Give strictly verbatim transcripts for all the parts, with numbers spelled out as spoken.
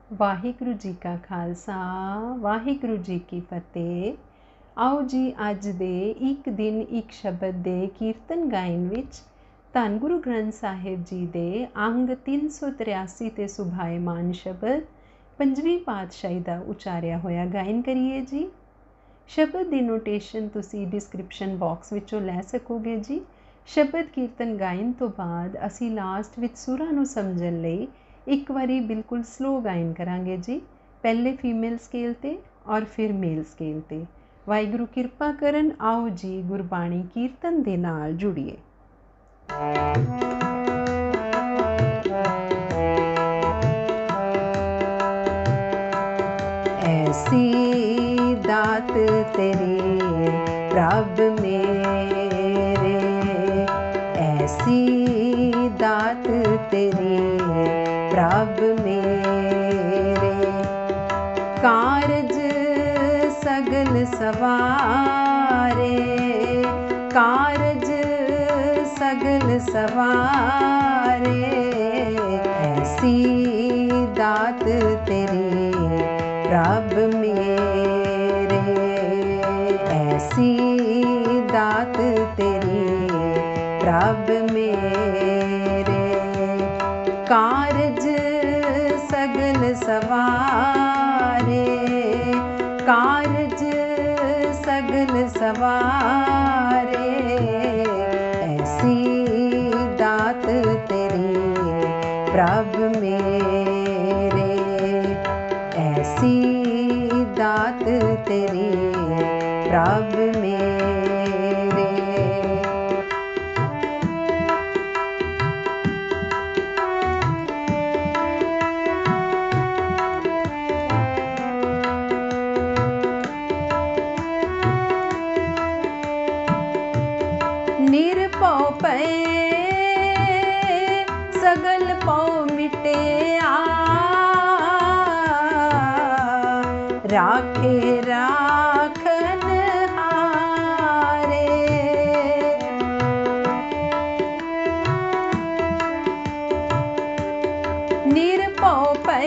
वाहिगुरु जी का खालसा वाहिगुरु जी की फतेह। आओ जी अज दे एक दिन एक शब्द दे कीर्तन गायन विच धन गुरु ग्रंथ साहिब जी दे अंग तीन सौ तिरासी ते सुभाएमान शब्द पंजवीं पातशाही का उचारिया होया गायन करिए जी। शब्द की नोटेशन तुसी डिस्क्रिप्शन बॉक्स विचों लै सकोगे जी। शब्द कीर्तन गायन तो बाद असी लास्ट विच सुरां नूं समझण लई एक बारी बिल्कुल स्लो गायन करांगे जी। पहले फीमेल स्केल ते और फिर मेल स्केल ते। वाहिगुरु किरपा करन। आओ जी गुरबाणी कीर्तन दे नाल जुड़िए। ऐसी दात तेरी प्रभ मेरे, ऐसी दात तेरी प्रभ मेरे, कारज सगल सवारे, कारज सगल सवारे, ऐसी दात तेरी प्रभ मेरे, ऐसी दात तेरी प्रभ मेरे, कारज सगल सवारे, कारज सगल सवारे, ऐसी दात तेरी प्रभ मेरे, ऐसी दात तेरी प्रभ मेरे। निरपौ पै सगल पौ मिटे आ, राखे राखन हारे, निरपौ पै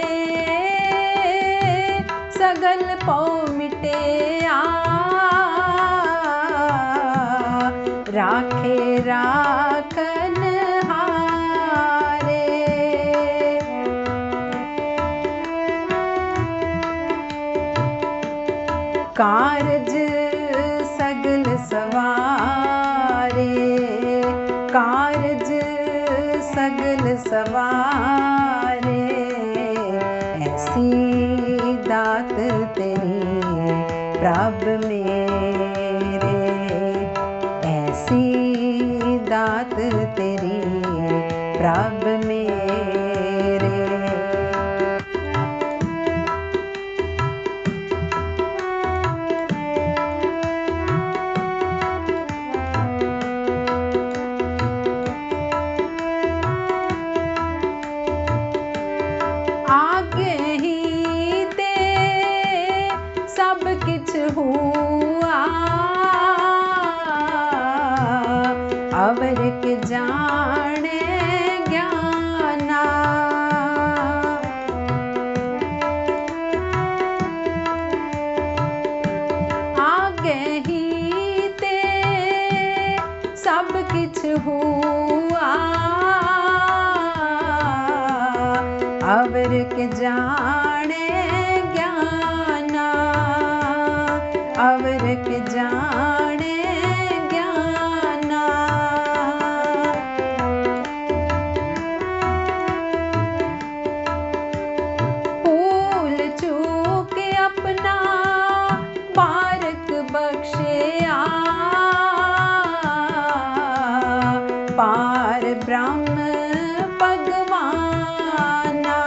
सगल पौ मिटे आ, राखे राखन हारे, कारज सगल सवारे, कारज सगल सवारे, ऐसी दात तेरी प्रभ मेरे, ऐसी दात तेरी प्रभ मेरे। आगे ही ते सब किछ हुआ, अवर के जाने ज्ञाना, आगे ही ते सब किछ हुआ, अवर के जाने ज्ञाना, अवर के जाने ज्ञाना, भूल चूक अपना बारक बख्शे आ, पार ब्रह्म भगवाना,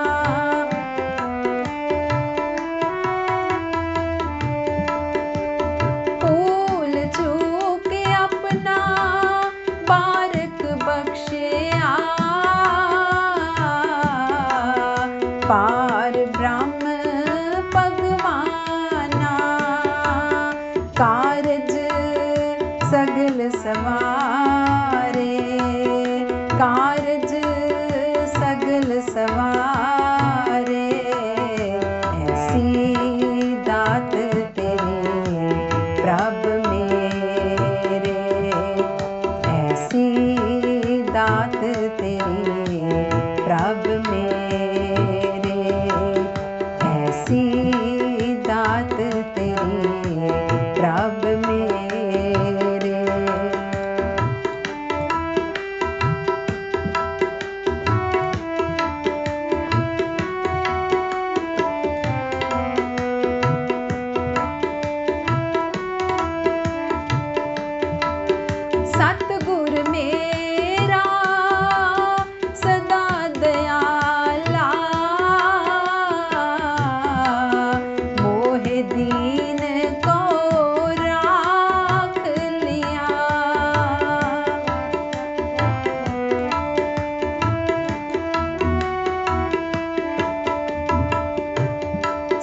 भूल चूक अपना बारक बख्शे आ, पार ब्रह्म भगवाना, कारज सगल सवारे, कारज सगल सवारे,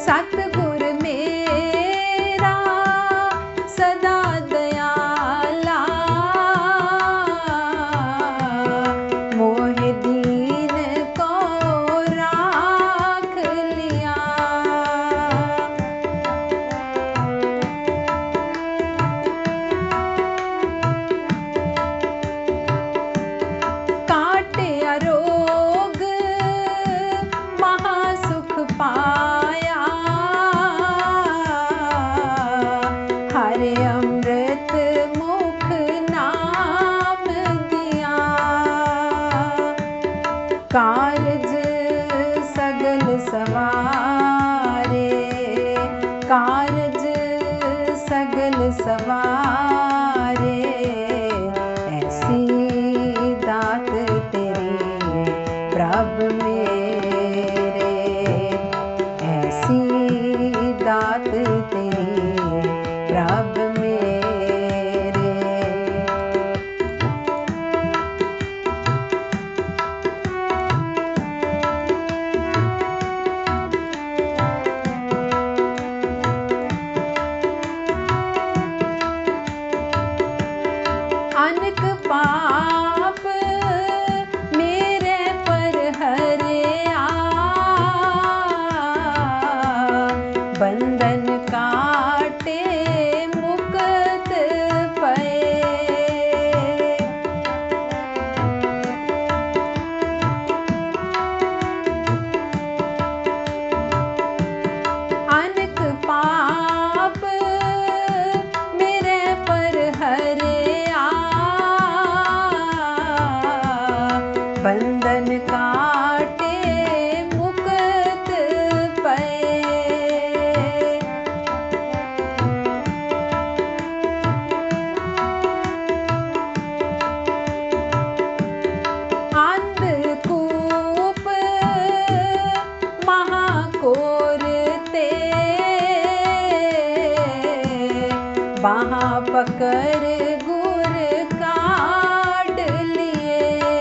सतगुर मेरा सदा दयाला, मोहे दीन को राख लिया। काटिया रोग महासुख पाया, हरे अमृत मुख नाम दिया। कारज सगल सवारे, कारज सगल सवारे, ऐसी दात तेरी प्रभ मेरे, ऐसी दात तेरी प्रभ मेरे। अनक पाप मेरे पर हरिया, बंधन काटे मुक्त पए। अनक पाप मेरे पर हरिया, बंधन काटे मुक्त पए। अंधकूप महाकोर ते, बाहा पकड़ गुर काट लिए।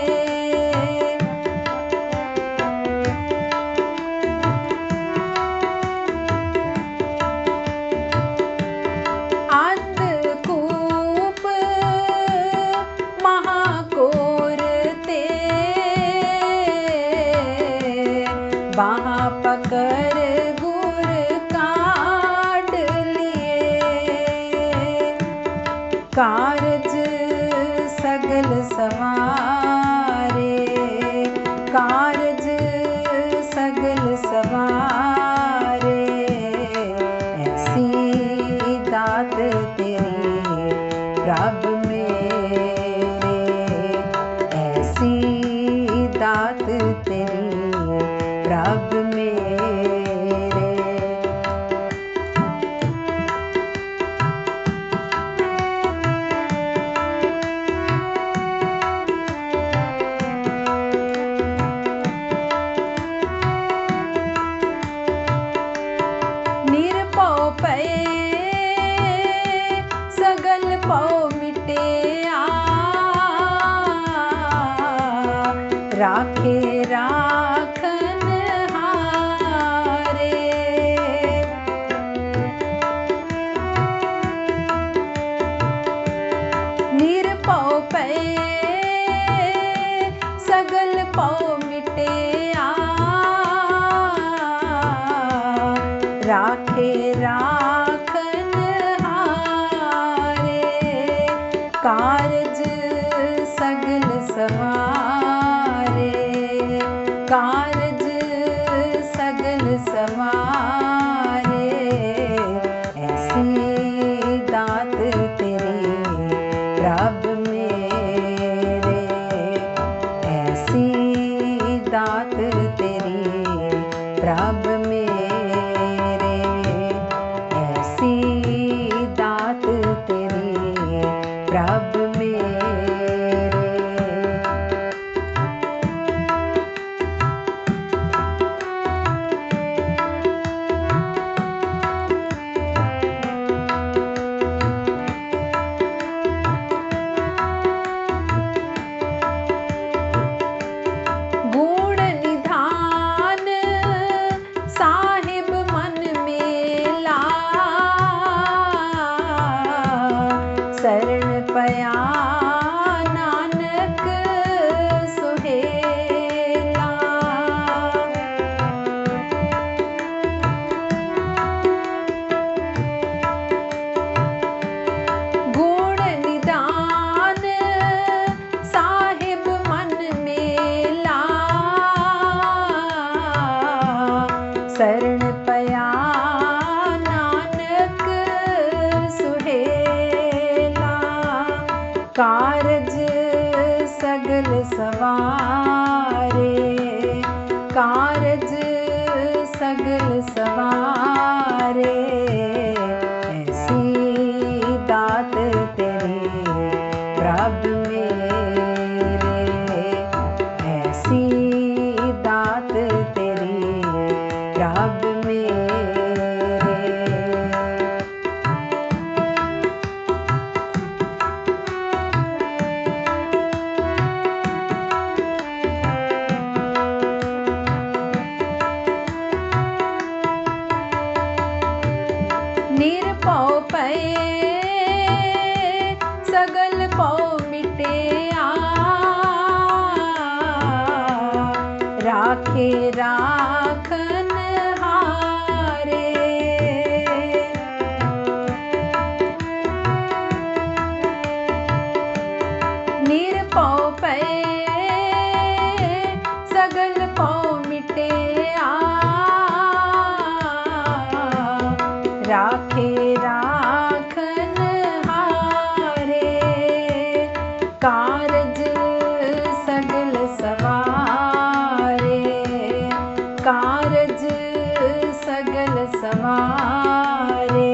अंधकूप महाकोर ते, बाहा पकड़ गुर काट लिए। कारज सगल सवारे, कारज सगल सवारे, ऐसी दात तेरी प्रभ मेरे, ऐसी दात तेरी प्रभ मेरे। निरपौ पए सगल पौ मिटेया, राखे राखन हारे। निरपौ पए सगल पौ मिटेया, राखे राखन हारे। कारज सगल सवारे, कारज सगल सवारे, ऐसी दात तेरी प्रभ मेरे, ऐसी दात तेरी प्रभ मेरे, ऐसी दात तेरी प्रभ मेरे। गुण निधान शरण पया नानक सुहेला, कारज सगल सवारे, कारज सगल सवारे। ऐसी दात तेरी प्रभ मेरे, ऐसी दात तेरी प्रभ मेरे। निरपौ पए सगल पौ मिटेया, राखे राखन हारे। निरपौ पए सगल पौ मिटेया, राखे राखन हारे। कारज सगल सवारे, कारज सगल सवारे।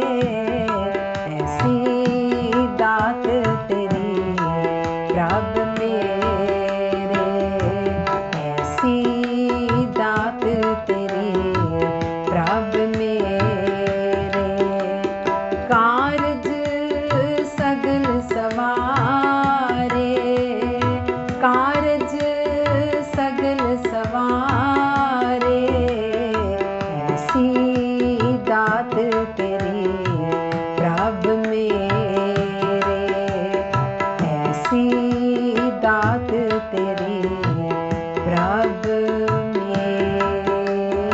ऐसी दात तेरी प्रभ मेरे, ऐसी दात तेरी प्रभ मेरे। कारज सगल सवारे, कारज सगल सवारे। ऐसी दात तेरी प्रभ मेरे, ऐसी दात तेरी प्रभ मेरे।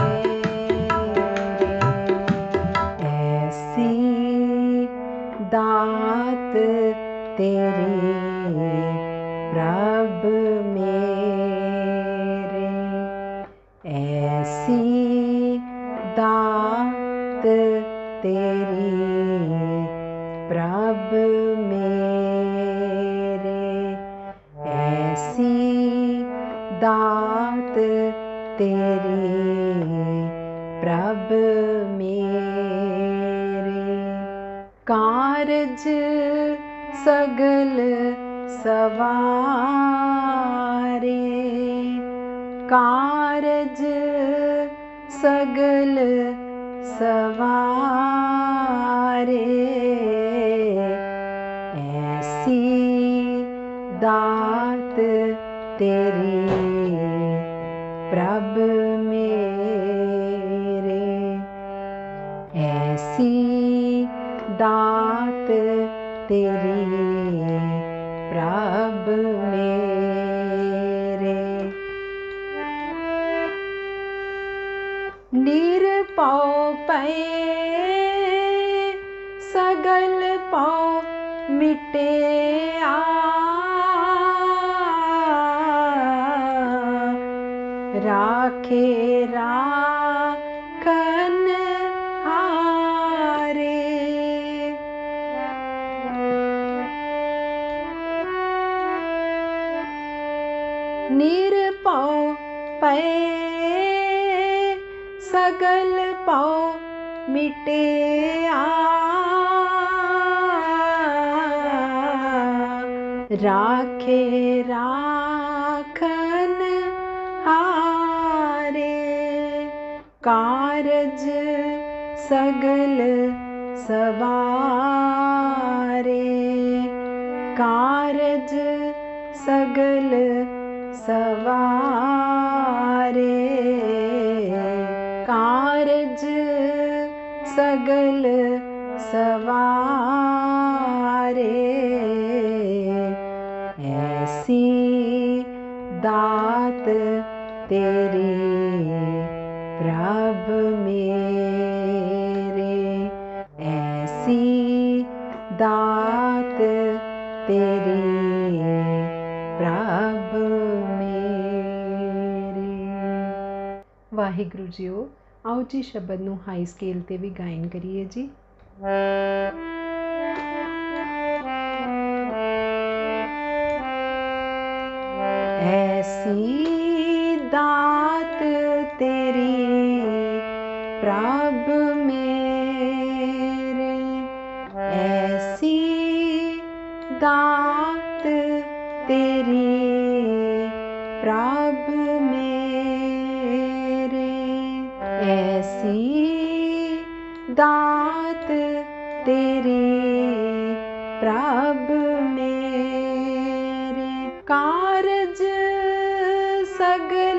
ऐसी दात तेरी प्रभ मेरे, ऐसी दात तेरी प्रभ मेरे, ऐसी दात तेरी प्रभ मेरे। कारज सगल सवारे, कारज सगल सवारे। ऐसी दात तेरी प्रभ मेरे, ऐसी दात तेरी प्रभ मेरे। निरपौ पए सगल पौ मिटेया, राखे राखन हारे। निरपौ पए सगल पौ मिटेया, राखे राखन हारे। कारज सगल सवारे, कारज सगल सवारे। कारज सगल सवारे। ऐसी दात तेरी प्रभ मेरे, ऐसी दात तेरी प्रभ मेरे। वाहिगुरु जीओ, आओ जी शब्द नूं हाई स्केल ते भी गायन करिए जी। ऐसी दात तेरी प्रभ मेरे, ऐसी दात तेरी प्रभ मेरे, ऐसी दात तेरी प्रभ मेरे, कारज सगल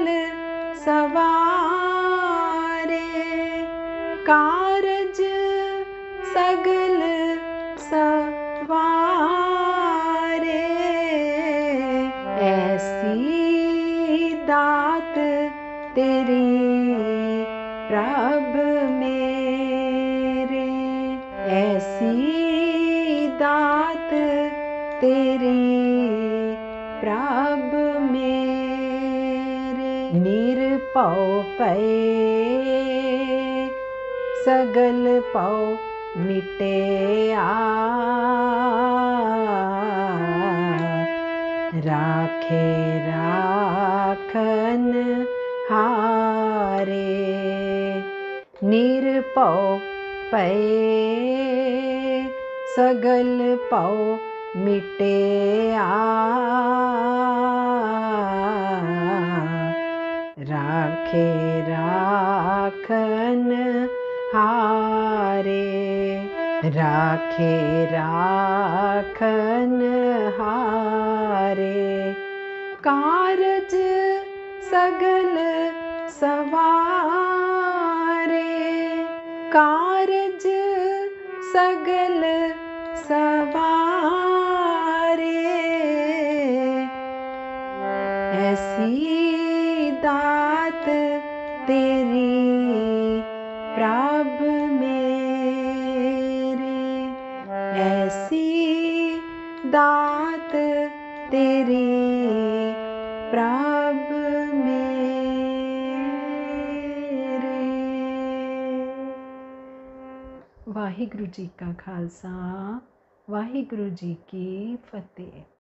सवारे, कारज सगल सवारे, ऐसी दात तेरी प्रभ मेरे, ऐसी दात तेरी प्रभ मेरे, निरपौ पए सगल पौ मिटेया, राखे राखन हारे, निरपौ पए सगल पौ मिटेया, राखे राखन हारे, राखे राखन हारे, कारज सगल सवारे, कारज सगल सवारे, ऐसी दात तेरी प्रभ मेरे, ऐसी दात तेरी प्रभ मेरे। वाहिगुरु जी का खालसा, वाहिगुरु जी की फतेह।